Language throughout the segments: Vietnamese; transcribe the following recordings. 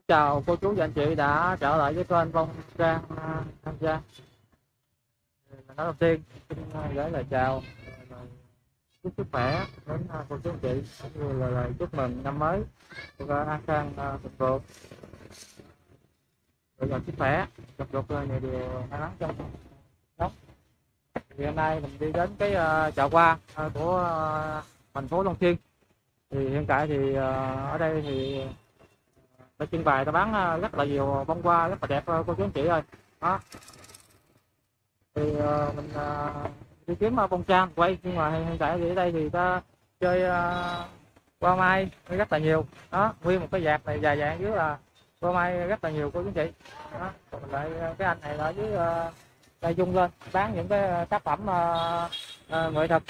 Chào cô chú và anh chị đã trở lại với kênh Phong Trang tham gia. Nói đầu tiên xin gửi lời chào, chúc sức khỏe đến cô chú anh chị, cũng như là lời chúc mừng năm mới được an khang thịnh vượng, rồi sức khỏe, gặp được nhiều điều may mắn trong sống. Thì hôm nay mình đi đến cái chợ hoa của thành phố Long Xuyên. Thì hiện tại thì ở đây thì để trưng bày ta bán rất là nhiều bông hoa rất là đẹp cô chú anh chị ơi. Đó thì mình đi kiếm bông trang quay, nhưng mà hiện tại thì ở đây thì ta chơi hoa mai rất là nhiều. Đó, nguyên một cái vạt này dài dạng dưới là hoa mai rất là nhiều cô chú anh chị. Đó, còn lại cái anh này ở dưới đây dung lên bán những cái tác phẩm nghệ thuật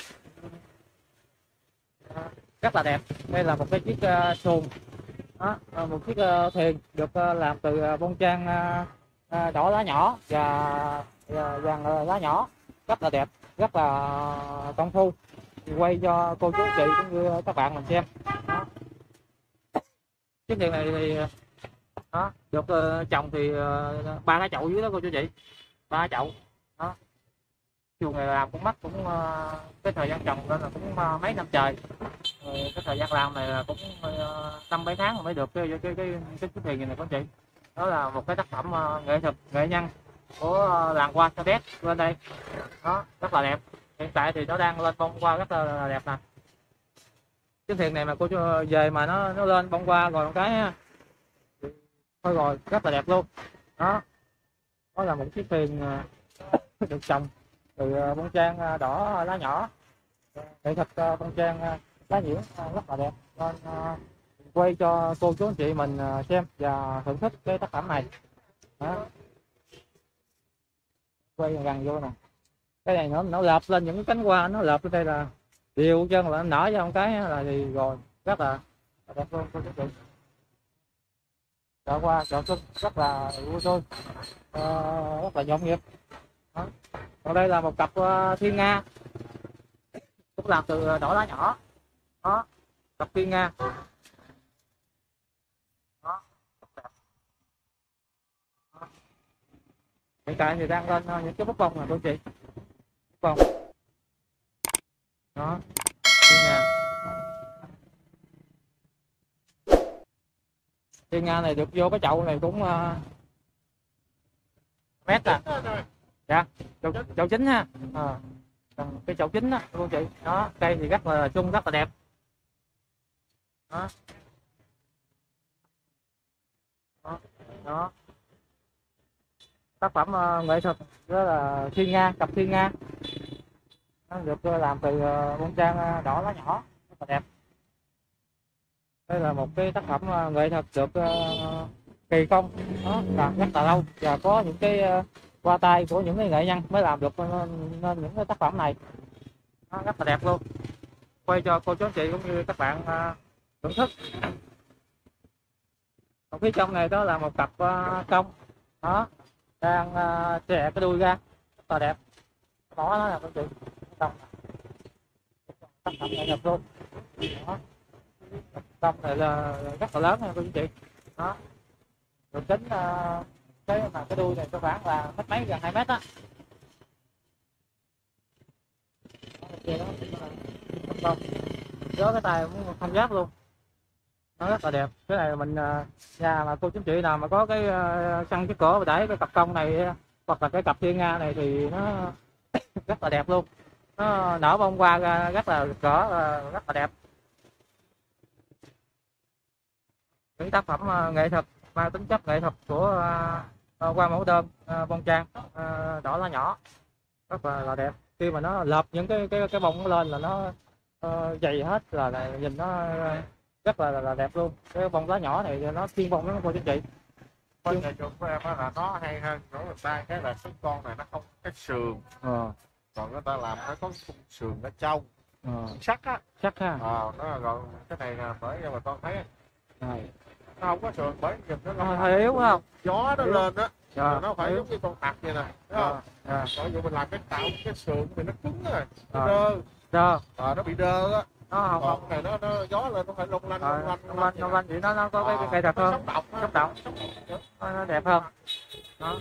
rất là đẹp. Đây là một cái chiếc xuồng. Đó, một chiếc thuyền được làm từ bông trang đỏ lá nhỏ và vàng lá nhỏ, rất là đẹp, rất là công phu. Quay cho cô chú chị cũng như các bạn mình xem. Đó. Chiếc thuyền này thì đó, được trồng thì 3 cái chậu dưới đó cô chú chị, 3 cái chậu. Đó, chuồng này làm cũng mắc, cũng cái thời gian trồng lên là cũng mấy năm trời. Rồi cái thời gian làm này là cũng 5-7 tháng rồi mới được cái thuyền này cô chị. Đó là một cái tác phẩm nghệ thuật nghệ nhân của làng hoa Sa Đéc bên đây. Đó, rất là đẹp. Hiện tại thì nó đang lên bông hoa rất là đẹp nè. Cái thuyền này mà cô về mà nó lên bông hoa rồi một cái thôi rồi rất là đẹp luôn. Đó, đó là một chiếc thuyền được trồng từ bông trang đỏ lá nhỏ, nghệ thuật bông trang lá nhiễu rất là đẹp, nên quay cho cô chú anh chị mình xem và thưởng thức cái tác phẩm này. Đó, quay gần vô nè, cái này nó lợp lên những cái cánh hoa, nó lợp lên đây là đều chân là nở ra một cái là thì rồi rất là đẹp luôn cô chú chị. Chợ hoa chợ xuân rất là vui tươi, rất là nhộn nhịp. Đó. Còn đây là một cặp thiên nga cũng làm từ đỏ lá nhỏ. Đó, cặp thiên nga. Đó, hiện tại thì đang lên những cái bút bông này cô chị, bút bông. Đó, thiên nga. Thiên nga này được vô cái chậu này cũng mét à. Dạ, chậu chính ha. Cái chậu chính đó cô chị. Đó, cây thì rất là chung, rất là đẹp. Đó. Đó. Đó. Tác phẩm nghệ thuật đó là thiên nga, cặp thiên nga. Nó được làm từ bông trang đỏ lá nhỏ, rất là đẹp. Đây là một cái tác phẩm nghệ thuật được kỳ công, đó, làm rất là lâu và có những cái qua tay của những cái nghệ nhân mới làm được nên những cái tác phẩm này. Nó rất là đẹp luôn. Quay cho cô chú anh chị cũng như các bạn thưởng thức. Còn phía trong này đó là một cặp công. Đó, đang chè cái đuôi ra, rất là đẹp. Đó là cô chị, công tác phẩm nghệ thuật luôn. Đó, công này là rất là lớn nha cô chú chị. Đó, được tính cái đuôi này cơ bản là mét mấy, gần 2 mét á. Đó, cái tay cũng không giáp luôn, nó rất là đẹp. Cái này mình nhà mà cô chú chị nào mà có cái săn cái cổ để cái cặp công này hoặc là cái cặp thiên nga này thì nó rất là đẹp luôn. Nó nở bông hoa ra rất là cỡ, rất là đẹp. Những tác phẩm nghệ thuật mang tính chất nghệ thuật của hoa mẫu đơn bông trang đỏ lá nhỏ, rất là đẹp. Khi mà nó lợp những cái bông nó lên là nó dày hết là nhìn nó rất là đẹp luôn. Cái bông lá nhỏ này nó thiên bông lắm cô chú chị. Con nhà chồng của em là nó hay hơn chỗ người ta, cái là cái con này nó không có cái sườn. Còn người ta làm nó có sườn nó trâu, sắt á, sắt ha. nó rồi cái này là bởi vì mà con thấy nó không có sườn, bởi vì nó hơi yếu phải không? gió nó lên á, nó phải yếu. giống như con tặc vậy nè, đúng không? Còn dù mình làm cái tạo cái sườn thì nó cứng rồi, nó đơ, nó bị đơ á. nó không còn này nó gió lên nó phải lung lanh lung lanh vậy nó có cái cây thật hơn, sống động, nó đẹp hơn đó.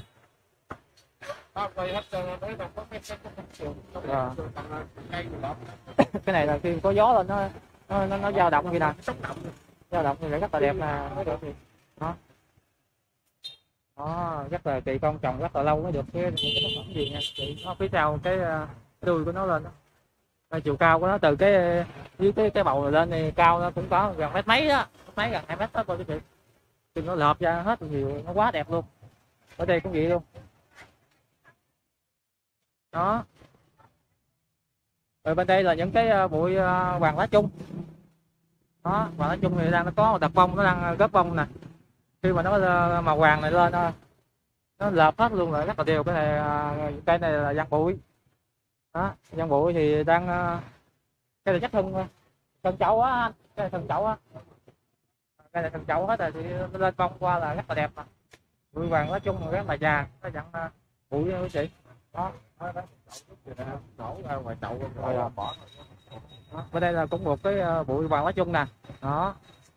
Cái này là khi có gió lên nó dao động vậy nè, dao động thì rất là đẹp nè, đó. Đó, rất là kỳ công, trồng rất là lâu mới được cái tác phẩm gì nha. Nó phía sau cái đuôi của nó lên đó. Chiều cao của nó từ cái dưới cái bầu này lên thì cao nó cũng có gần mét mấy đó, mấy gần 2 mét đó coi quý vị. Thì nó lợp ra hết nhiều, nó quá đẹp luôn. Ở đây cũng vậy luôn. Đó. Rồi bên đây là những cái bụi hoàng lá chung. Đó, hoàng lá chung thì đang nó có một tập bông, nó đang gấp bông nè. Khi mà nó màu vàng này lên nó lợp hết luôn, rồi rất là đều. Cây này là giăng bụi. Đó, giăng bụi thì đang cái này chắc thân chậu á, cái này thân chậu á. Cái này thân chậu hết rồi thì nó lên bông qua là rất là đẹp mà. Bụi vàng lá chung rất là già, nó dặn bụi quý chị. Đó, nổ ra ngoài chậu rồi bỏ. Bên đây là cũng một cái bụi vàng lá chung nè. Đó.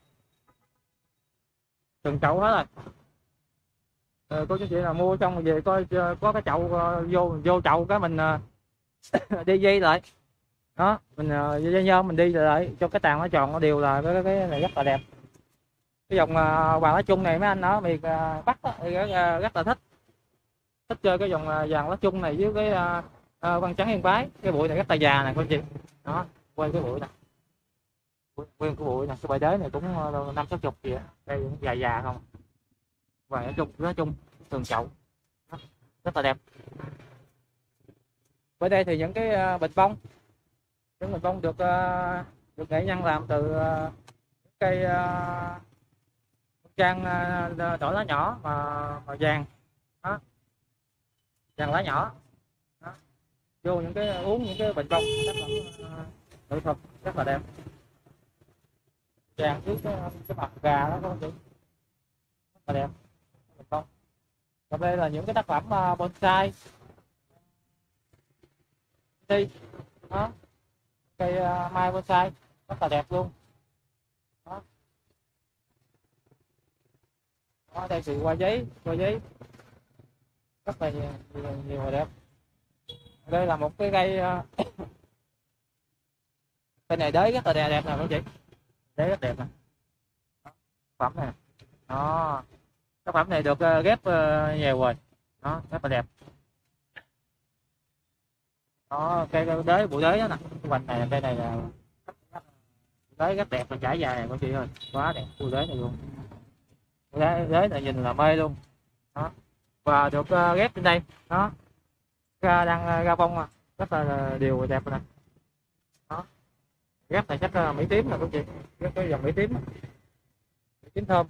Từng chậu hết rồi. Cô chú chị là mua xong về coi có cái chậu vô chậu cái mình đi dây lại. Đó, mình dây nhôm mình đi lại cho cái tàn nó tròn nó đều là cái này rất là đẹp. Cái dòng vàng lá chung này mấy anh ở miền Bắc thì rất là thích chơi cái dòng vàng lá chung này với cái văn trắng Yên Bái. Cái bụi này rất là già nè cô chị. Đó, quay cái bụi nè, nguyên cái bụi nè, cái bãi đế này cũng 50-60 gì á, đây cũng già không. Vàng lá chung thường chậu. Đó, rất là đẹp. Ở đây thì những cái bình bông, những bình bông được nghệ nhân làm từ cây trang đỏ lá nhỏ mà vàng. Đó, vàng lá nhỏ. Đó, vô những cái uống những cái bình bông rất là nghệ thuật, rất là đẹp. Vàng với cái mặt gà đó các chị, rất là đẹp. Bình bông. Còn đây là những cái tác phẩm bonsai đi. Đó, cây mai bonsai rất là đẹp luôn. Đó. Đó, đây thì qua giấy rất là nhiều và đẹp. Đây là một cái cây cây này đế rất là đẹp nè các chị, đế rất đẹp nè. Tác phẩm này, đó, tác phẩm này được ghép nhiều rồi. Đó, rất là đẹp. Đó, cây đế, bụi đế đó nè, cái hoành này, cây này là đế rất đẹp, là trải dài này cô chị ơi, quá đẹp. Bụi đế này luôn, đế này nhìn là mê luôn. Đó, và được ghép trên đây. Đó, đang ra bông rất là đều và đẹp rồi nè. Đó, ghép này chắc là mỹ tím nè cô chị, ghép cái dòng mỹ tím thơm.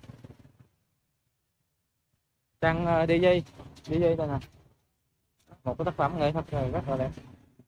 Đang đi dây đây nè, một cái tác phẩm nghệ thuật rất là đẹp.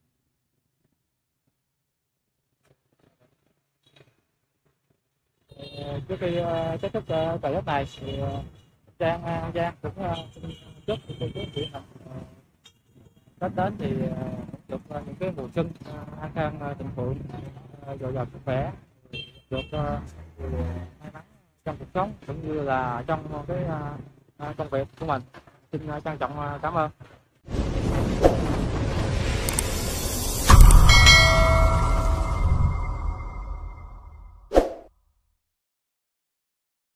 Trước khi kết thúc bài lớp này thì Giang cũng chúc cô chú chị Tết đến thì được những cái mùa xuân an khang thịnh vượng, dồi dào sức khỏe, được may mắn trong cuộc sống cũng như là trong cái công việc của mình. Xin trân trọng cảm ơn.